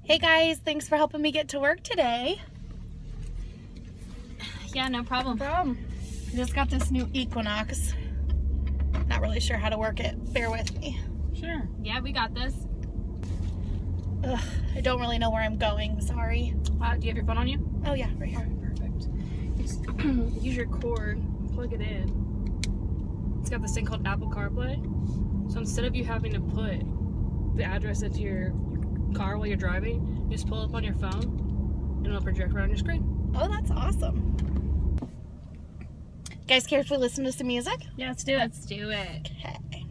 Hey guys, thanks for helping me get to work today. Yeah, no problem. I just got this new Equinox. Not really sure how to work it. Bear with me. Sure. Yeah, we got this. Ugh, I don't really know where I'm going. Sorry. Do you have your phone on you? Oh yeah, right here. Perfect. Use your cord, plug it in. It's got this thing called Apple CarPlay. So instead of you having to put the address into your car while you're driving, you just pull it up on your phone and it'll project right on your screen. Oh, that's awesome. You guys care if we listen to some music? Yeah, let's do it. Let's do it. Okay.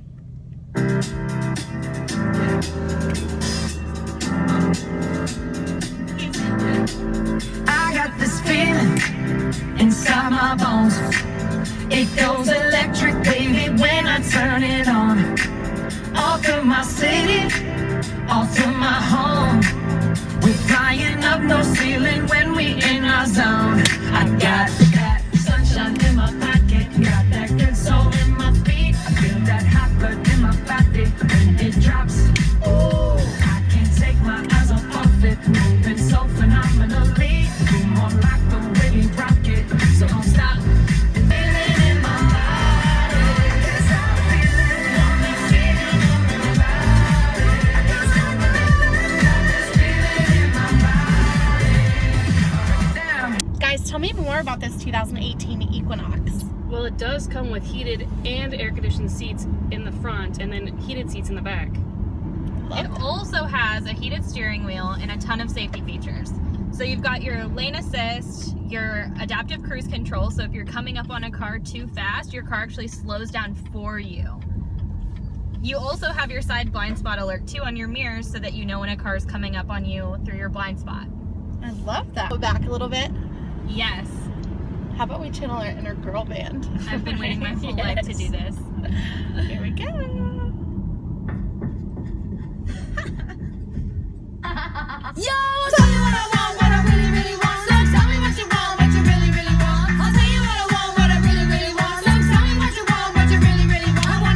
I got this feeling inside my bones. It goes electric, baby, when I turn it on. All through my city, all through my home. We're flying up no ceiling when we in our zone. I got that sunshine in my pocket, got that good soul in my feet. I feel that hot blood in my body when it drops. Ooh, I can't take my eyes off it, moving so phenomenally. You're more like the way we rock it, so don't stop. Feeling in my body, yes, I feel it. Only feeling in my body. I can't stop this feeling in my body. Damn. Guys, tell me more about this 2018 Equinox. Well, it does come with heated and air-conditioned seats in the front and then heated seats in the back. It also has a heated steering wheel and a ton of safety features. So you've got your lane assist, your adaptive cruise control, so if you're coming up on a car too fast, your car actually slows down for you. You also have your side blind spot alert too on your mirrors so that you know when a car is coming up on you through your blind spot. I love that. Go back a little bit. Yes, How about we channel our inner girl band? I've been waiting my full life to do this. Here we go. Yo, tell me what I want, what I really, really want. So tell me what you want, what you really, really want. I'll tell you what I want, what I really, really want. So tell me what you want, what you really, really want. I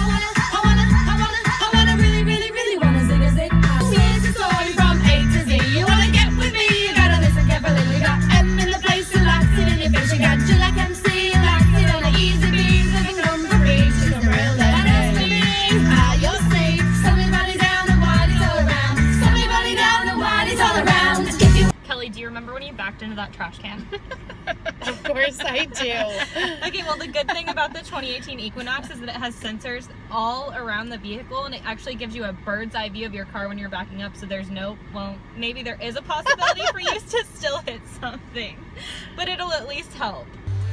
wanna really, really, really wanna zig a zig. Here's the story from A to Z. You wanna get with me, you gotta listen carefully. We got M in the place who likes it in your face. You got you like MC, you likes it on the easy beat. Living room for free, she's a real lady. And that's me, how you're safe. Somebody down the wide, it's all around. Somebody down the wide, it's all around. If you Kelly, do you remember when you backed into that trash can? Of course I do. Okay, well the good thing about the 2018 Equinox is that it has sensors all around the vehicle and it actually gives you a bird's eye view of your car when you're backing up, so there's no, well, maybe there is a possibility for you to still hit something, but it'll at least help.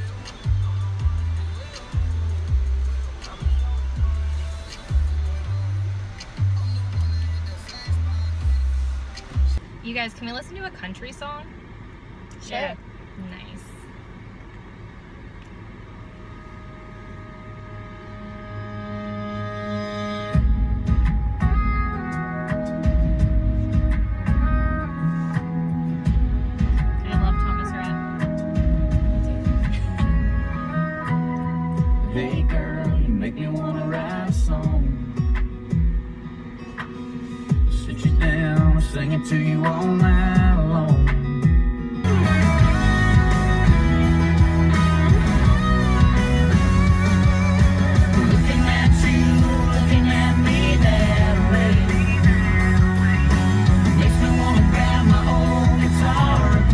You guys, can we listen to a country song? Sure. Nice. I love Thomas Rhett. Hey girl, you make me wanna write a song. Sit you down, sing it to you all night long. Looking at you, looking at me that way. Makes me wanna grab my old guitar and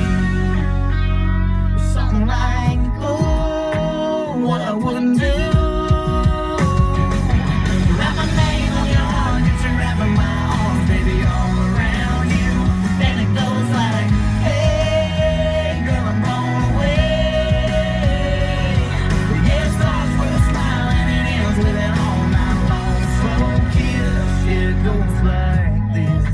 play something like, oh, what I wouldn't do. Write my name on your heart, get you wrapping my arms, baby, all around you. Then it goes like, hey, girl, I'm blown away. Yeah, it starts with a smile and it ends with an all night long slow kiss. Yeah, it goes like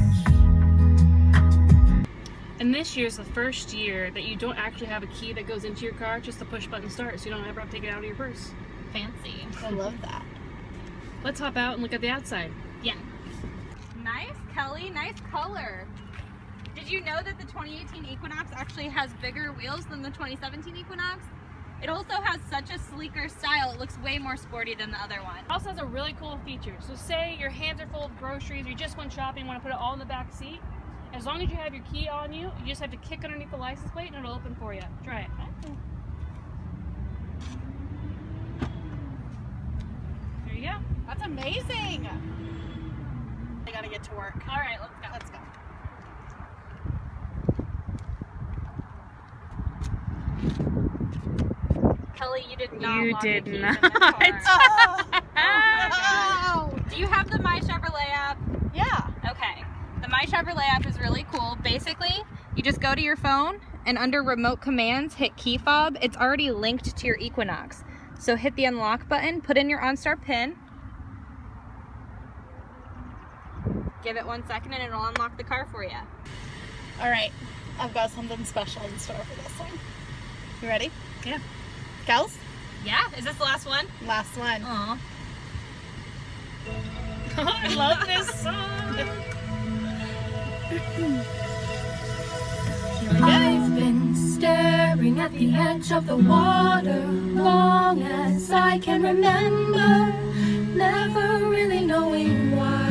this. And this year's the first year that you don't actually have a key that goes into your car, just the push button start, so you don't ever have to take it out of your purse. Fancy. I love that. Let's hop out and look at the outside. Yeah. Nice, Kelly. Nice color. Did you know that the 2018 Equinox actually has bigger wheels than the 2017 Equinox? It also has such a sleeker style. It looks way more sporty than the other one. It also has a really cool feature. So say your hands are full of groceries, or you just went shopping and want to put it all in the back seat. As long as you have your key on you, you just have to kick underneath the license plate and it'll open for you. Try it. There you go. That's amazing. I gotta get to work. All right, let's go. Let's go. Kelly, you did not. You lock did the keys not. in the car. Oh, Do you have the My Chevrolet app? yeah. Okay. The My Chevrolet app is really cool. Basically, you just go to your phone and under remote commands, hit key fob. It's already linked to your Equinox. So hit the unlock button, put in your OnStar PIN. Give it 1 second and it'll unlock the car for you. All right. I've got something special in store for this one. You ready? Yeah. Kels? Yeah? Is this the last one? Last one. Aw. I love this song. I've been staring at the edge of the water long as I can remember, never really knowing why.